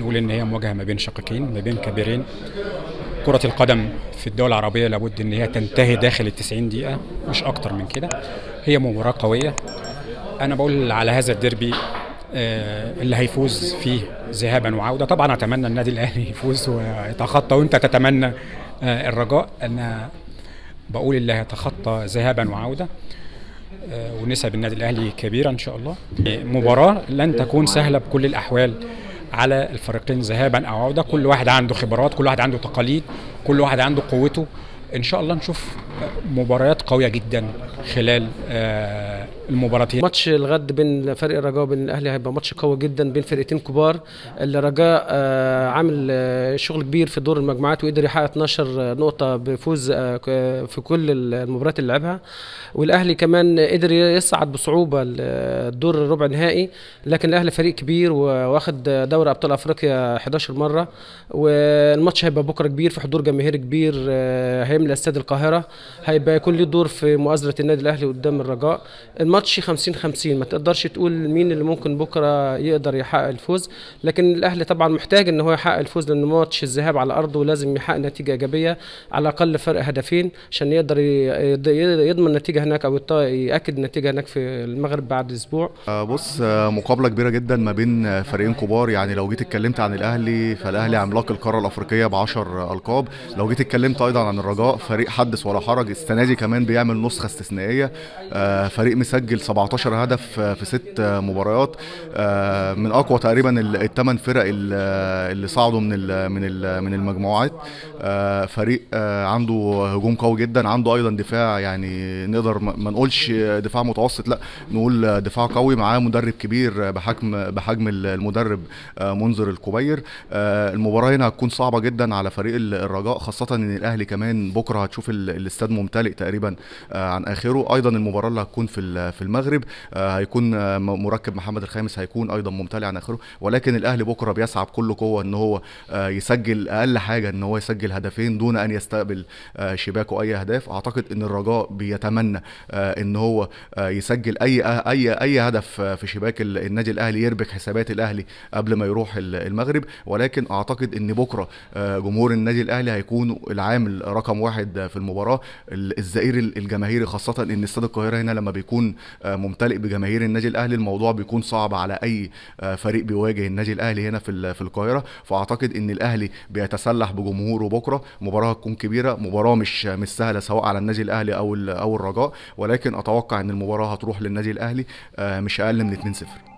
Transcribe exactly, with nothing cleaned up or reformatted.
نقول ان هي مواجهه ما بين شقيقين، ما بين كبيرين. كرة القدم في الدول العربية لابد ان هي تنتهي داخل التسعين دقيقة، مش اكتر من كده. هي مباراة قوية. انا بقول على هذا الديربي آه، اللي هيفوز فيه ذهابا وعودة. طبعا اتمنى النادي الاهلي يفوز ويتخطى، وانت تتمنى آه، الرجاء. انا بقول اللي هيتخطى ذهابا وعودة، آه، ونسب النادي الاهلي كبيرة ان شاء الله. مباراة لن تكون سهلة بكل الاحوال على الفريقين ذهابا او عوده. كل واحد عنده خبرات، كل واحد عنده تقاليد، كل واحد عنده قوته. ان شاء الله نشوف مباريات قويه جدا خلال آه، المباراتين. ماتش الغد بين فريق الرجاء وبين الاهلي هيبقى ماتش قوي جدا بين فرقتين كبار. الرجاء آه، عامل آه، شغل كبير في دور المجموعات وقدر يحقق اتناشر نقطه بفوز آه، في كل المباريات اللي لعبها، والاهلي كمان قدر يصعد بصعوبه الدور الربع نهائي. لكن الاهلي فريق كبير واخد دوري ابطال افريقيا حداشر مره، والماتش هيبقى بكره كبير في حضور جماهيري كبير آه، هيملى استاد القاهره. هيبقى يكون له دور في مؤازره النادي الاهلي قدام الرجاء. الماتش خمسين خمسين، ما تقدرش تقول مين اللي ممكن بكره يقدر يحقق الفوز، لكن الاهلي طبعا محتاج ان هو يحقق الفوز، لان ماتش الذهاب على ارضه ولازم يحقق نتيجه ايجابيه على الاقل فرق هدفين عشان يقدر يضمن نتيجه هناك او ياكد النتيجه هناك في المغرب بعد اسبوع. بص، مقابله كبيره جدا ما بين فريقين كبار. يعني لو جيت اتكلمت عن الاهلي فالاهلي عملاق القاره الافريقيه بعشر القاب. لو جيت اتكلمت ايضا عن الرجاء فريق حدث ولا حرج، السنه دي كمان بيعمل نسخه استثنائيه. فريق مسجل سبعتاشر هدف في ست مباريات، من اقوى تقريبا الثمان فرق اللي صعدوا من من من المجموعات. فريق عنده هجوم قوي جدا، عنده ايضا دفاع، يعني نقدر ما نقولش دفاع متوسط، لا نقول دفاع قوي. معاه مدرب كبير بحجم بحجم المدرب منذر الكبير. المباراه هنا هتكون صعبه جدا على فريق الرجاء، خاصه ان الاهلي كمان بكره هتشوف الاستاد ممتلئ تقريبا عن اخره. ايضا المباراه اللي هتكون في في المغرب هيكون مركب محمد الخامس هيكون ايضا ممتلئ عن اخره. ولكن الاهلي بكره بيسعى بكل قوه ان هو يسجل اقل حاجه، ان هو يسجل هدفين دون ان يستقبل شباكه اي اهداف. اعتقد ان الرجاء بيتمنى ان هو يسجل اي اي اي هدف في شباك النادي الاهلي، يربك حسابات الاهلي قبل ما يروح المغرب. ولكن اعتقد ان بكره جمهور النادي الاهلي هيكون العامل رقم واحد في المباراه. الزئير الجماهيري، خاصه ان استاد القاهره هنا لما بيكون ممتلئ بجماهير النادي الاهلي الموضوع بيكون صعب على اي فريق بيواجه النادي الاهلي هنا في في القاهره. فاعتقد ان الاهلي بيتسلح بجمهوره بكره. مباراه هتكون كبيره، مباراه مش مش سهله سواء على النادي الاهلي او او الرجاء، ولكن اتوقع ان المباراه هتروح للنادي الاهلي مش اقل من اتنين صفر.